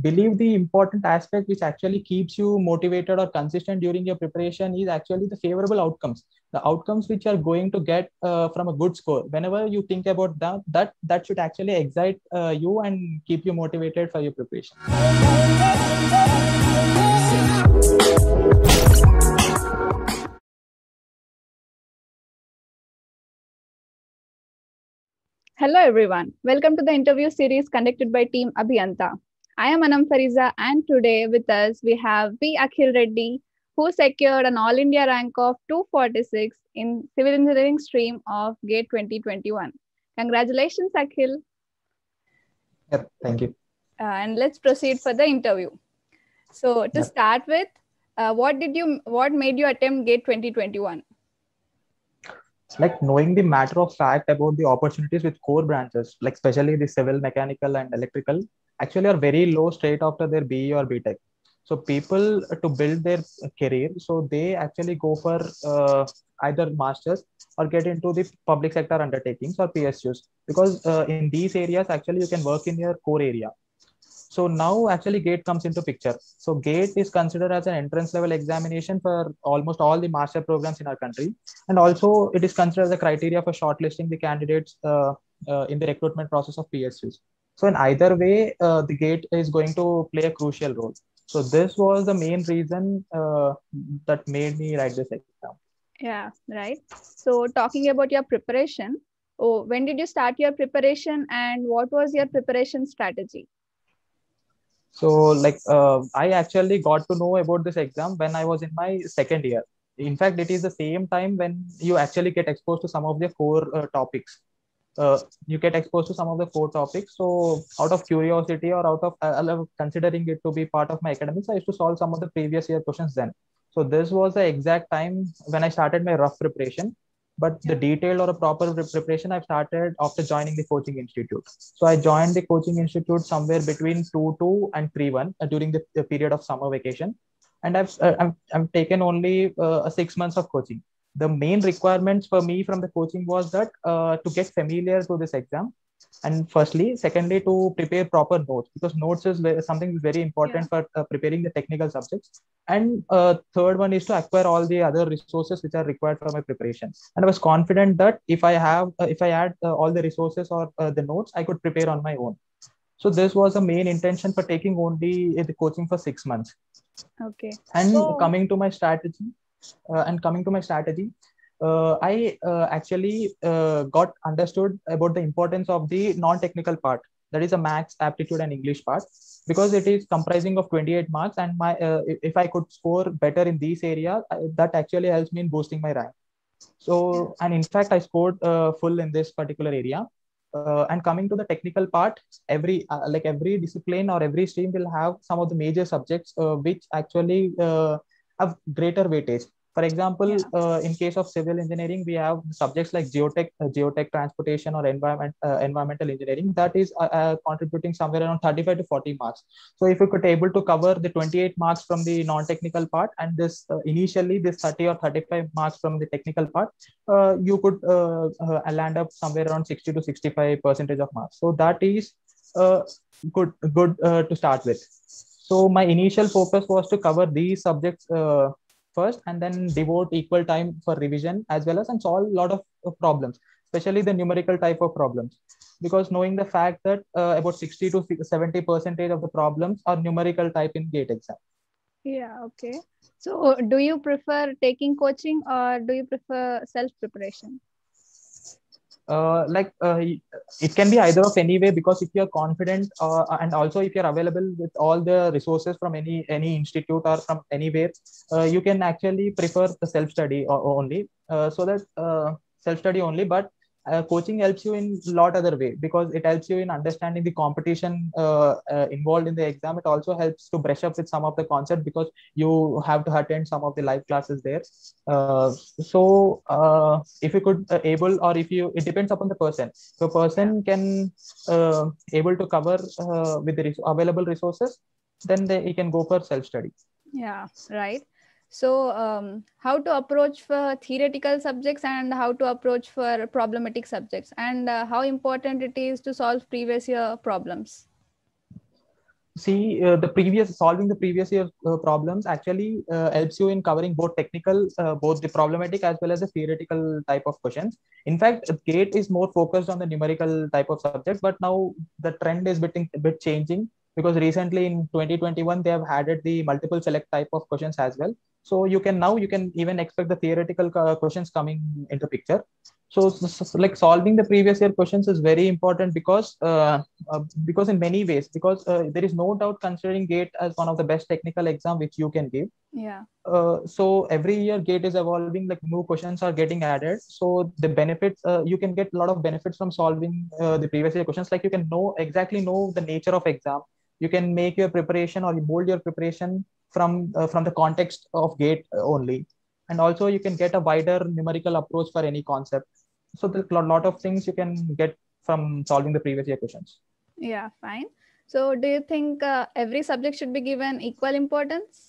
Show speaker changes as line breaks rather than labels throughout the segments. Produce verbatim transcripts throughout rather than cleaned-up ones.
believe the important aspect which actually keeps you motivated or consistent during your preparation is actually the favorable outcomes, the outcomes which are going to get uh, from a good score. Whenever you think about that, that that should actually excite uh, you and keep you motivated for your preparation.
Hello everyone, welcome to the interview series conducted by Team Abhiyanta. I am Anam Fariza, and today with us we have B. Akhil Reddy, who secured an All India rank of two forty-six in Civil Engineering stream of GATE twenty twenty-one. Congratulations, Akhil.
Yep, thank you.
Uh, and let's proceed for the interview. So to yep. start with, uh, what did you, what made you attempt GATE twenty twenty-one?
Like knowing the matter of fact about the opportunities with core branches, like especially the civil, mechanical and electrical, actually are very low straight after their B E or B Tech. So people to build their career, so they actually go for uh, either masters or get into the public sector undertakings or P S Us, because uh, in these areas actually you can work in your core area. So now actually GATE comes into picture. So GATE is considered as an entrance level examination for almost all the master programs in our country. And also it is considered as a criteria for shortlisting the candidates uh, uh, in the recruitment process of P S Us. So in either way, uh, the GATE is going to play a crucial role. So this was the main reason uh, that made me write this exam.
Yeah, right. So talking about your preparation, oh, when did you start your preparation and what was your preparation strategy?
So like uh, I actually got to know about this exam when I was in my second year. In fact, it is the same time when you actually get exposed to some of the core uh, topics. Uh, you get exposed to some of the core topics. So out of curiosity or out of uh, considering it to be part of my academics, I used to solve some of the previous year questions then. So this was the exact time when I started my rough preparation. But the detailed or a proper preparation I've started after joining the coaching institute. So I joined the coaching institute somewhere between two two and three one uh, during the, the period of summer vacation, and I've uh, I've, I've taken only uh, six months of coaching. The main requirements for me from the coaching was that uh, to get familiar to this exam, and firstly, secondly, to prepare proper notes, because notes is very, something very important yeah. for uh, preparing the technical subjects. And uh, third one is to acquire all the other resources which are required for my preparation. And I was confident that if I have, uh, if I add uh, all the resources or uh, the notes, I could prepare on my own. So this was the main intention for taking only the coaching for six months.
Okay.
And so, coming to my strategy, uh, and coming to my strategy, uh, I uh, actually uh, got understood about the importance of the non-technical part, that is a maths, aptitude and English part, because it is comprising of twenty-eight marks, and my uh, if I could score better in these areas, that actually helps me in boosting my rank. So, and in fact, I scored uh, full in this particular area. Uh, and coming to the technical part, every uh, like every discipline or every stream will have some of the major subjects uh, which actually uh, have greater weightage. For example, yeah. uh, in case of civil engineering, we have subjects like geotech, uh, geotech transportation or environment, uh, environmental engineering that is uh, uh, contributing somewhere around thirty-five to forty marks. So if you could able to cover the twenty-eight marks from the non-technical part and this uh, initially this thirty or thirty-five marks from the technical part, uh, you could uh, uh, land up somewhere around sixty to sixty-five percentage of marks. So that is uh, good, good uh, to start with. So my initial focus was to cover these subjects uh, first, and then devote equal time for revision as well as and solve a lot of uh, problems, especially the numerical type of problems, because knowing the fact that uh, about sixty to seventy percentage of the problems are numerical type in GATE exam.
Yeah, okay. So do you prefer taking coaching or do you prefer self-preparation?
Uh, like uh, it can be either of any way, because if you're confident uh, and also if you're available with all the resources from any any institute or from anywhere, uh, you can actually prefer the self-study only, uh, so that uh, self-study only. But uh, coaching helps you in a lot other way, because it helps you in understanding the competition uh, uh, involved in the exam. It also helps to brush up with some of the concept, because you have to attend some of the live classes there. Uh, so uh, if you could uh, able, or if you, it depends upon the person. So person can uh, able to cover uh, with the res available resources, then they, he can go for self-study.
Yeah, right. So um, how to approach for theoretical subjects and how to approach for problematic subjects, and uh, how important it is to solve previous year problems?
See, uh, the previous solving the previous year uh, problems actually uh, helps you in covering both technical, uh, both the problematic as well as the theoretical type of questions. In fact, uh, GATE is more focused on the numerical type of subjects, but now the trend is bit, a bit changing, because recently in twenty twenty-one they have added the multiple select type of questions as well. So you can now you can even expect the theoretical uh, questions coming into picture. So, so, so like solving the previous year questions is very important, because uh, uh, because in many ways, because uh, there is no doubt considering GATE as one of the best technical exam which you can give.
Yeah.
Uh, so every year GATE is evolving, like new questions are getting added. So the benefits, uh, you can get a lot of benefits from solving uh, the previous year questions. Like you can know exactly know the nature of exam. You can make your preparation, or you mold your preparation from uh, from the context of GATE only. And also you can get a wider numerical approach for any concept. So there's a lot of things you can get from solving the previous year questions.
Yeah, fine. So do you think uh, every subject should be given equal importance?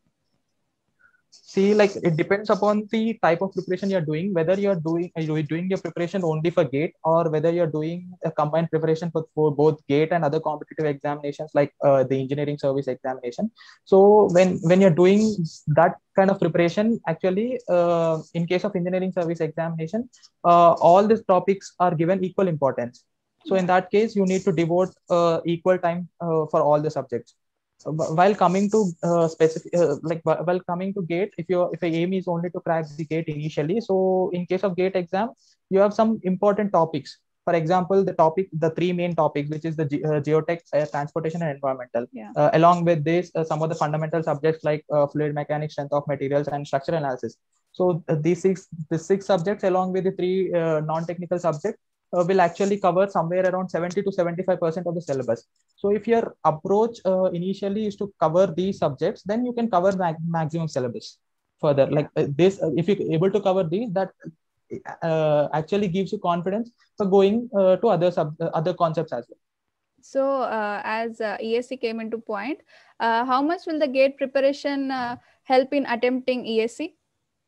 See, like it depends upon the type of preparation you're doing, whether you're doing are you doing your preparation only for GATE, or whether you're doing a combined preparation for, for both GATE and other competitive examinations like uh, the engineering service examination. So when when you're doing that kind of preparation, actually uh, in case of engineering service examination, uh, all these topics are given equal importance. So in that case, you need to devote uh, equal time uh, for all the subjects. While coming to uh, specific uh, like while coming to GATE, if your if your aim is only to crack the GATE initially, so in case of GATE exam you have some important topics. For example, the topic the three main topics, which is the ge- uh, geotech, uh, transportation and environmental.
Yeah.
Uh, along with this, uh, some of the fundamental subjects like uh, fluid mechanics, strength of materials, and structural analysis. So uh, these six the six subjects, along with the three uh, non-technical subjects, uh, will actually cover somewhere around seventy to seventy-five percent of the syllabus. So if your approach uh, initially is to cover these subjects, then you can cover mag- maximum syllabus further.
Yeah.
Like uh, this, uh, if you're able to cover these, that uh, actually gives you confidence for going uh, to other sub uh, other concepts as well.
So uh, as uh, E S C came into point, uh, how much will the GATE preparation uh, help in attempting E S C?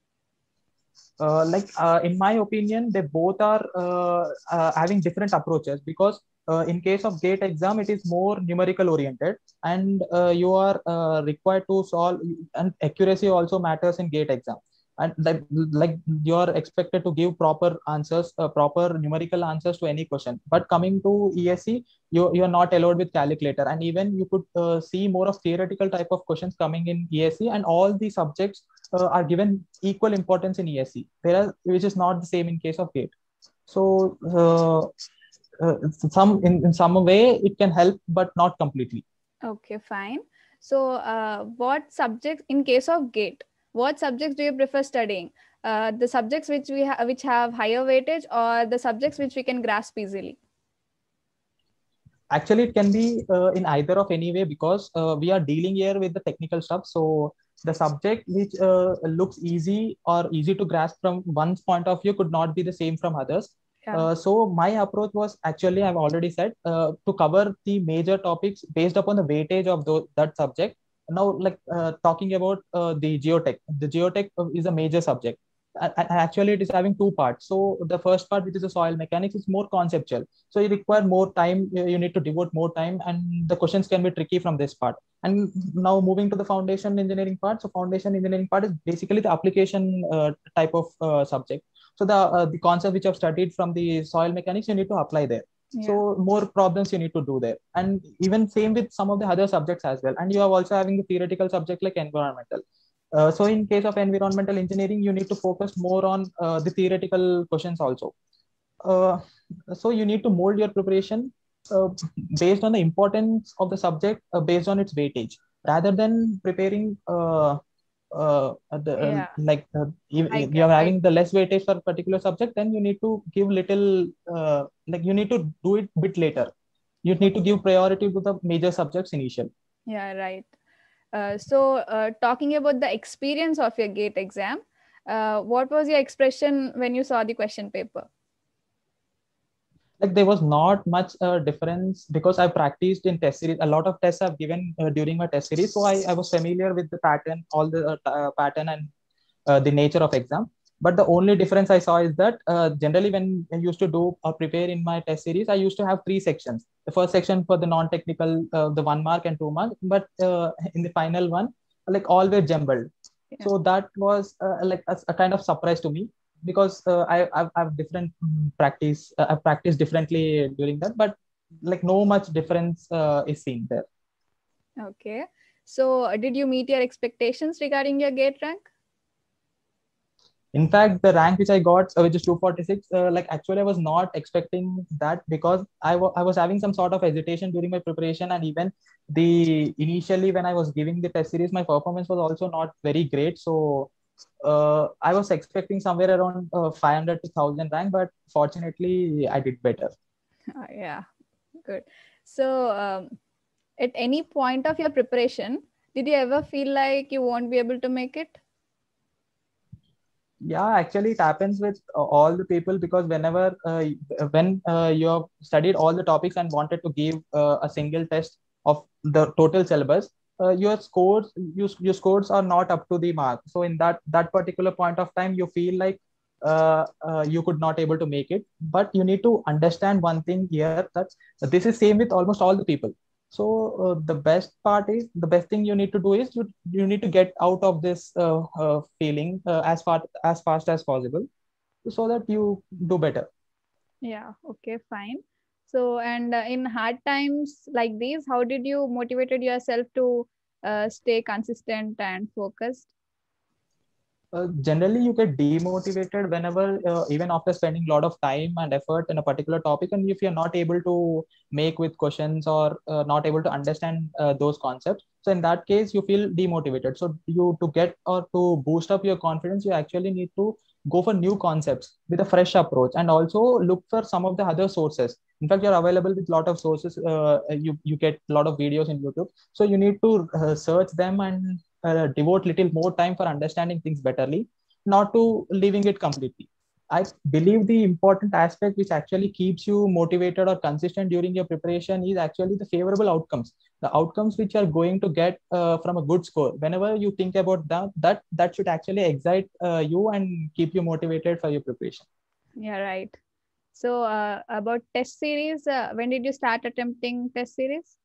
Uh, like uh, in my opinion, they both are uh, uh, having different approaches, because uh, in case of GATE exam it is more numerical oriented, and uh, you are uh, required to solve, and accuracy also matters in GATE exam. And like, like you are expected to give proper answers, uh, proper numerical answers to any question. But coming to E S C, you you are not allowed with calculator, and even you could uh, see more of theoretical type of questions coming in E S C, and all the subjects uh, are given equal importance in E S C, whereas which is not the same in case of GATE. So uh, uh, some in, in some way it can help, but not completely.
Okay, fine. So uh, what subjects in case of GATE, what subjects do you prefer studying? Uh, the subjects which we ha- which have higher weightage, or the subjects which we can grasp easily?
Actually, it can be uh, in either of any way, because uh, we are dealing here with the technical stuff. So the subject which uh, looks easy or easy to grasp from one's point of view could not be the same from others.
Yeah.
Uh, so my approach was actually, I've already said, uh, to cover the major topics based upon the weightage of those, that subject. Now, like uh, talking about uh, the geotech, the geotech is a major subject. And actually, it is having two parts. So the first part, which is the soil mechanics, is more conceptual. So you require more time. You need to devote more time, and the questions can be tricky from this part. And now moving to the foundation engineering part. So foundation engineering part is basically the application uh, type of uh, subject. So the uh, the concept which I've studied from the soil mechanics, you need to apply there. Yeah. So more problems you need to do there, and even same with some of the other subjects as well. And you are also having the theoretical subject like environmental. Uh, so in case of environmental engineering, you need to focus more on uh, the theoretical questions also. Uh, so you need to mold your preparation uh, based on the importance of the subject, uh, based on its weightage, rather than preparing uh, uh, the, uh, yeah. like uh, if, if you are having the less weightage for a particular subject, then you need to give little, uh, like you need to do it a bit later. You need to give priority to the major subjects initially.
Yeah, right. Uh, so uh, talking about the experience of your GATE exam, uh, what was your expression when you saw the question paper?
Like there was not much uh, difference, because I practiced in test series. A lot of tests I've given uh, during my test series, so I, I was familiar with the pattern, all the uh, uh, pattern and uh, the nature of exam. But the only difference I saw is that uh, generally when I used to do or prepare in my test series, I used to have three sections. The first section for the non-technical, uh, the one mark and two mark, but uh, in the final one, like all were jumbled. Yeah. So that was uh, like a, a kind of surprise to me, because uh, I I've, I've different practice. Uh, I've practiced differently during that, but like no much difference uh, is seen there.
Okay. So did you meet your expectations regarding your GATE rank?
In fact, the rank which I got, uh, which is two forty-six, uh, like actually I was not expecting that, because I, I was having some sort of hesitation during my preparation. And even the initially when I was giving the test series, my performance was also not very great. So uh, I was expecting somewhere around uh, five hundred to one thousand rank, but fortunately I did better.
Uh, yeah, good. So um, at any point of your preparation, did you ever feel like you won't be able to make it?
Yeah, actually it happens with uh, all the people, because whenever uh, when uh, you have studied all the topics and wanted to give uh, a single test of the total syllabus, uh, your scores you, your scores are not up to the mark. So in that that particular point of time, you feel like uh, uh, you could not able to make it. But you need to understand one thing here, that this is same with almost all the people. So uh, the best part is, the best thing you need to do is you, you need to get out of this uh, uh, feeling uh, as far as fast as possible, so that you do better.
Yeah. Okay. Fine. So, and uh, in hard times like these, how did you motivated yourself to uh, stay consistent and focused?
Uh, generally you get demotivated whenever uh, even after spending a lot of time and effort in a particular topic, and if you're not able to make with questions, or uh, not able to understand uh, those concepts, so in that case you feel demotivated. So you, to get or to boost up your confidence, you actually need to go for new concepts with a fresh approach, and also look for some of the other sources. In fact, you're available with a lot of sources. Uh, you you get a lot of videos in YouTube, so you need to uh, search them and uh, devote little more time for understanding things betterly, not to leaving it completely. I believe the important aspect which actually keeps you motivated or consistent during your preparation is actually the favorable outcomes, the outcomes which are going to get uh, from a good score. Whenever you think about that, that that should actually excite uh, you and keep you motivated for your preparation.
Yeah, right. So uh, about test series, uh, when did you start attempting test series?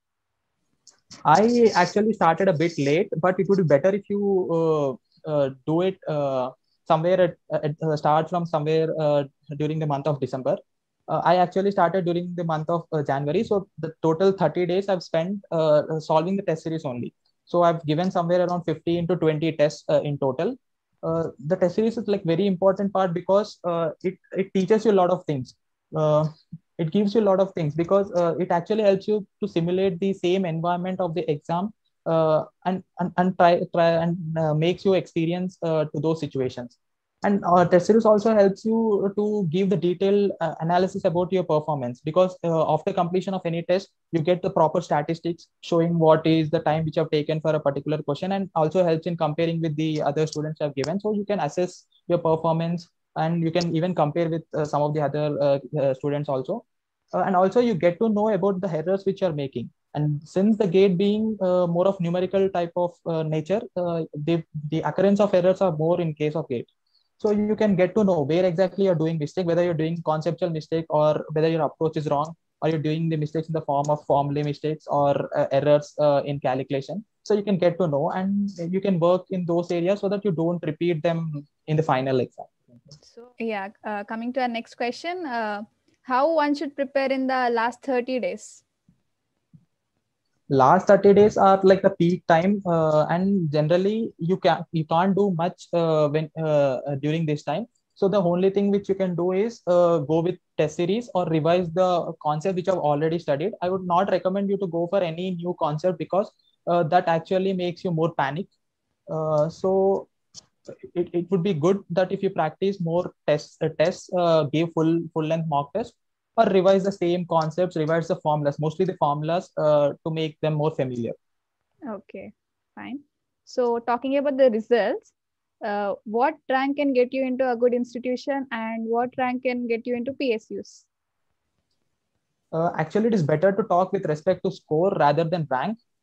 I actually started a bit late, but it would be better if you uh, uh, do it uh, somewhere at, at uh, start from somewhere uh, during the month of December. Uh, I actually started during the month of uh, January. So the total thirty days I've spent uh, solving the test series only. So I've given somewhere around fifteen to twenty tests uh, in total. Uh, the test series is like very important part, because uh, it, it teaches you a lot of things. Uh, it gives you a lot of things, because uh, it actually helps you to simulate the same environment of the exam, uh, and, and and try try and uh, makes you experience uh, to those situations. And uh, test series also helps you to give the detailed uh, analysis about your performance, because uh, after completion of any test, you get the proper statistics showing what is the time which you have taken for a particular question, and also helps in comparing with the other students have given, so you can assess your performance, and you can even compare with uh, some of the other uh, uh, students also. Uh, and also you get to know about the errors which you're making. And since the gate being uh, more of numerical type of uh, nature, uh, the, the occurrence of errors are more in case of gate. So you can get to know where exactly you're doing mistake, whether you're doing conceptual mistake, or whether your approach is wrong, or you're doing the mistakes in the form of formula mistakes, or uh, errors uh, in calculation. So you can get to know, and you can work in those areas so that you don't repeat them in the final exam.
So yeah, uh, coming to our next question, uh, how one should prepare in the last thirty days?
Last thirty days are like the peak time, uh, and generally you can you can't do much uh, when uh, during this time. So the only thing which you can do is uh, go with test series, or revise the concept which I've already studied. I would not recommend you to go for any new concept, because uh, that actually makes you more panic. Uh, so it, it would be good that if you practice more tests, uh, tests uh, give full full length mock test, or revise the same concepts, revise the formulas, mostly the formulas, uh, to make them more familiar.
Okay, fine. So talking about the results, uh, what rank can get you into a good institution, and what rank can get you into P S Us?
Uh, actually, it is better to talk with respect to score rather than rank.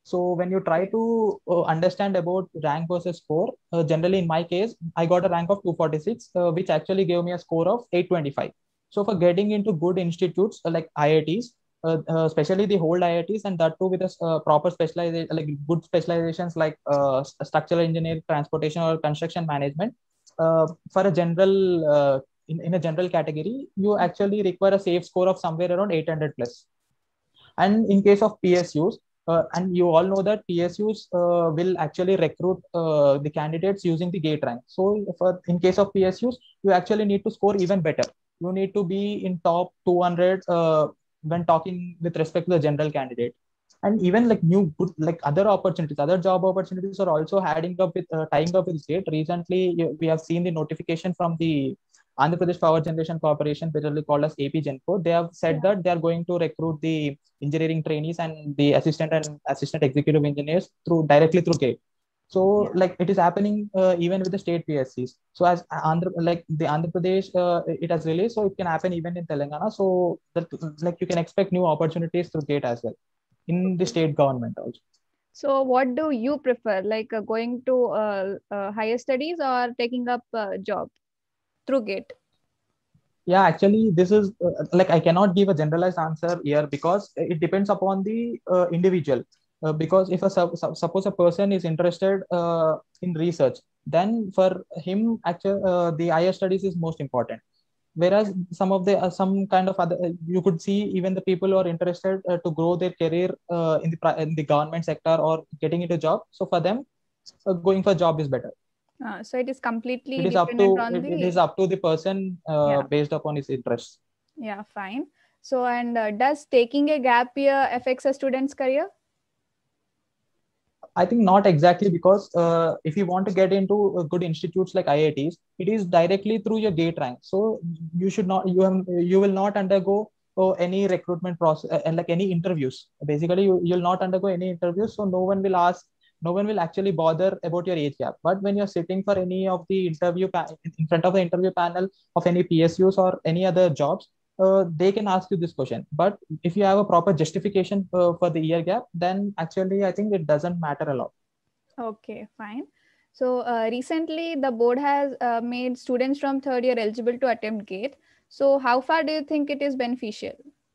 So when you try to uh, understand about rank versus score, uh, generally in my case, I got a rank of two forty-six, uh, which actually gave me a score of eight twenty-five. So for getting into good institutes uh, like I I Ts, uh, uh, especially the whole I I Ts, and that too with a uh, proper specialization, like good specializations like uh, structural engineering, transportation, or construction management, uh, for a general uh, in, in a general category, you actually require a safe score of somewhere around eight hundred plus. And in case of P S Us, uh, and you all know that P S Us uh, will actually recruit uh, the candidates using the gate rank. So for, in case of P S Us, you actually need to score even better. You need to be in top two hundred uh, when talking with respect to the general candidate. And even like new good, like other opportunities, other job opportunities are also adding up with uh, tying up with state. Recently, we have seen the notification from the Andhra Pradesh Power Generation Corporation, particularly called as A P Genco. They have said
Yeah.
that they are going to recruit the engineering trainees and the assistant and assistant executive engineers through directly through GATE. So
Yeah.
like it is happening uh, even with the state P S Cs. So as Andhra, like the Andhra Pradesh, uh, it has released, so it can happen even in Telangana. So that like you can expect new opportunities through GATE as well in the state government also.
So what do you prefer, like uh, going to uh, uh, higher studies or taking up a job through GATE?
Yeah, actually, this is uh, like I cannot give a generalized answer here because it depends upon the uh, individual. Uh, because if a sup- sup- suppose a person is interested uh, in research, then for him, actually, uh, the higher studies is most important. Whereas some of the uh, some kind of other, uh, you could see even the people who are interested uh, to grow their career uh, in the pri- in the government sector or getting into job. So for them, uh, going for job is better.
Uh, so it is completely
It is up
dependent
to
on
it, it is
the,
up to the person uh,
yeah,
based upon his interests.
yeah, fine. So, and uh, does taking a gap year affects a student's career?
I think not exactly because uh, if you want to get into uh, good institutes like I I Ts, it is directly through your gate rank. So you should not you have you will not undergo uh, any recruitment process uh, and like any interviews. Basically, you you'll not undergo any interviews. So no one will ask. No one will actually bother about your age gap. But when you're sitting for any of the interview pa- in front of the interview panel of any P S Us or any other jobs, uh, they can ask you this question. But if you have a proper justification uh, for the year gap, then actually I think it doesn't matter a lot.
Okay, fine. So uh, recently the board has uh, made students from third year eligible to attempt GATE. So how far do you think it is beneficial?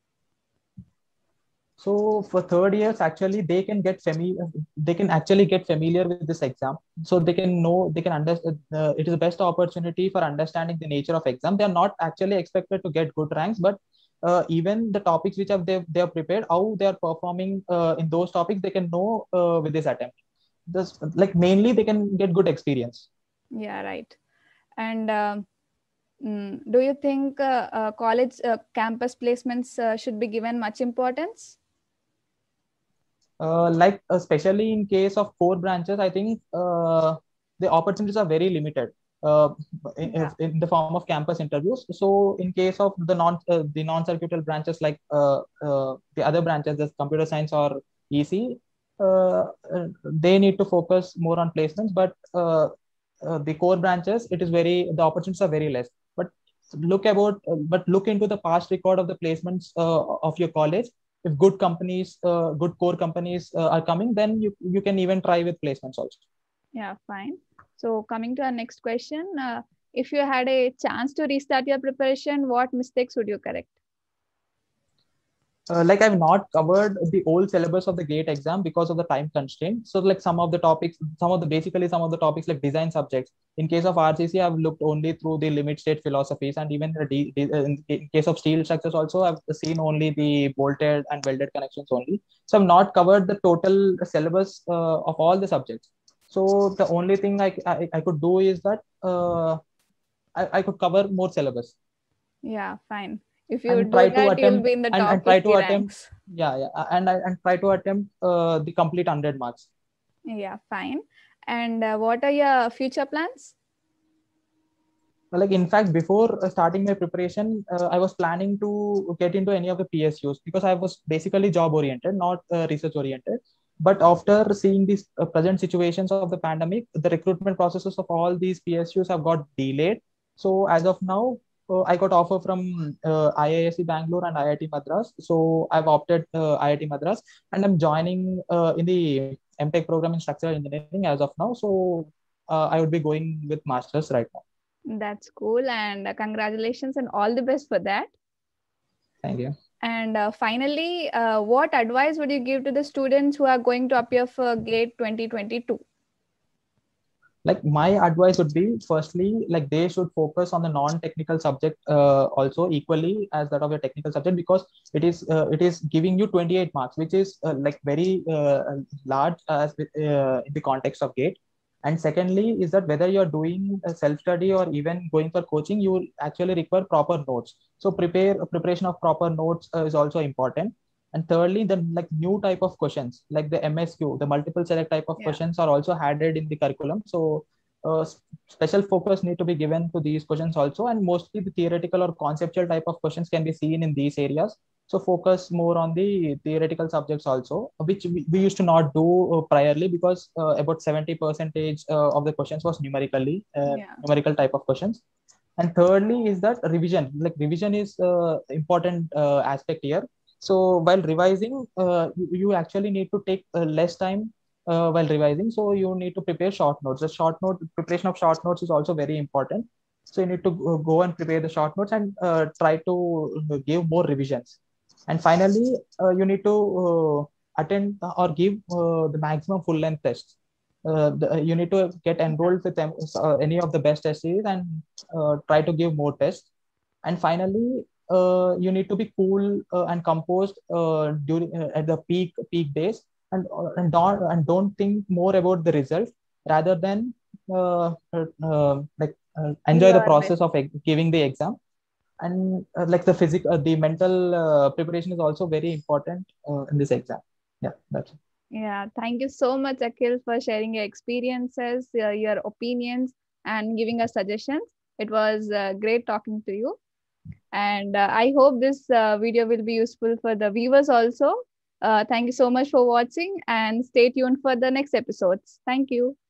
So for third years, actually they can get familiar. They can actually get familiar with this exam, so they can know they can understand. Uh, it is the best opportunity for understanding the nature of exam. They are not actually expected to get good ranks, but uh, even the topics which have they they are prepared, how they are performing uh, in those topics, they can know uh, with this attempt. This like mainly they can get good experience.
Yeah, right. And um, mm, do you think uh, uh, college uh, campus placements uh, should be given much importance?
Uh, like especially in case of core branches, I think uh, the opportunities are very limited uh, in,
Yeah.
in the form of campus interviews. So in case of the non uh, the non-circuital branches like uh, uh, the other branches, the computer science or E C, uh, uh, they need to focus more on placements. But uh, uh, the core branches, it is very the opportunities are very less. But look about uh, but look into the past record of the placements uh, of your college. If good companies uh, good core companies uh, are coming, then you you can even try with placements also.
Yeah, fine. So coming to our next question, uh, if you had a chance to restart your preparation, what mistakes would you correct?
Uh, like I've not covered the old syllabus of the GATE exam because of the time constraint. So like some of the topics, some of the basically some of the topics like design subjects. In case of R C C, I've looked only through the limit state philosophies, and even the D, D, uh, in, in case of steel structures also, I've seen only the bolted and welded connections only. So I've not covered the total syllabus uh, of all the subjects. So the only thing I, I, I could do is that uh, I, I could cover more syllabus
Yeah, fine. If you
and
do
try to
that, you'll
attempt
be in the
and,
top
and try to
fifty
attempt
ranks.
yeah yeah uh, and and try to attempt uh, the complete one hundred marks.
Yeah, fine. And uh, what are your future plans?
Like in fact before uh, starting my preparation, uh, I was planning to get into any of the P S Us because I was basically job oriented, not uh, research oriented. But after seeing these uh, present situations of the pandemic, the recruitment processes of all these P S Us have got delayed. So as of now, uh, I got offer from uh, I I S C Bangalore and I I T Madras. So I've opted uh, I I T Madras, and I'm joining uh, in the M Tech program in structural engineering as of now. So uh, I would be going with masters right now.
That's cool, and uh, congratulations and all the best for that.
Thank you.
And uh, finally, uh, what advice would you give to the students who are going to appear for GATE twenty twenty-two?
Like my advice would be, firstly, like they should focus on the non-technical subject uh, also equally as that of a technical subject, because it is uh, it is giving you twenty-eight marks, which is uh, like very uh, large as uh, in the context of GATE. And secondly is that whether you're doing a self-study or even going for coaching, you will actually require proper notes. So prepare preparation of proper notes uh, is also important. And thirdly, the like new type of questions like the M S Q, the multiple select type of
Yeah.
questions are also added in the curriculum. So uh, special focus need to be given to these questions also. And mostly the theoretical or conceptual type of questions can be seen in these areas. So focus more on the theoretical subjects also, which we, we used to not do uh, priorly, because uh, about seventy percentage uh, of the questions was numerically uh,
Yeah.
numerical type of questions. And thirdly is that revision, like revision is uh, important uh, aspect here. So while revising, uh, you, you actually need to take uh, less time uh, while revising. So you need to prepare short notes. The short note preparation of short notes is also very important. So you need to uh, go and prepare the short notes and uh, try to uh, give more revisions. And finally, uh, you need to uh, attend or give uh, the maximum full length tests. Uh, the, you need to get enrolled with them, uh, any of the best test series, and uh, try to give more tests. And finally, uh, you need to be cool uh, and composed uh, during uh, at the peak peak days, and uh, and don't and don't think more about the result rather than uh, uh, uh, like uh, enjoy the
Your
process
best.
of ex- giving the exam. And uh, like the physical uh, the mental uh, preparation is also very important uh, in this exam. Yeah, that's it.
Yeah, thank you so much, Akhil, for sharing your experiences, your, your opinions, and giving us suggestions. It was uh, great talking to you. And uh, I hope this uh, video will be useful for the viewers also. Uh, thank you so much for watching, and stay tuned for the next episodes. Thank you.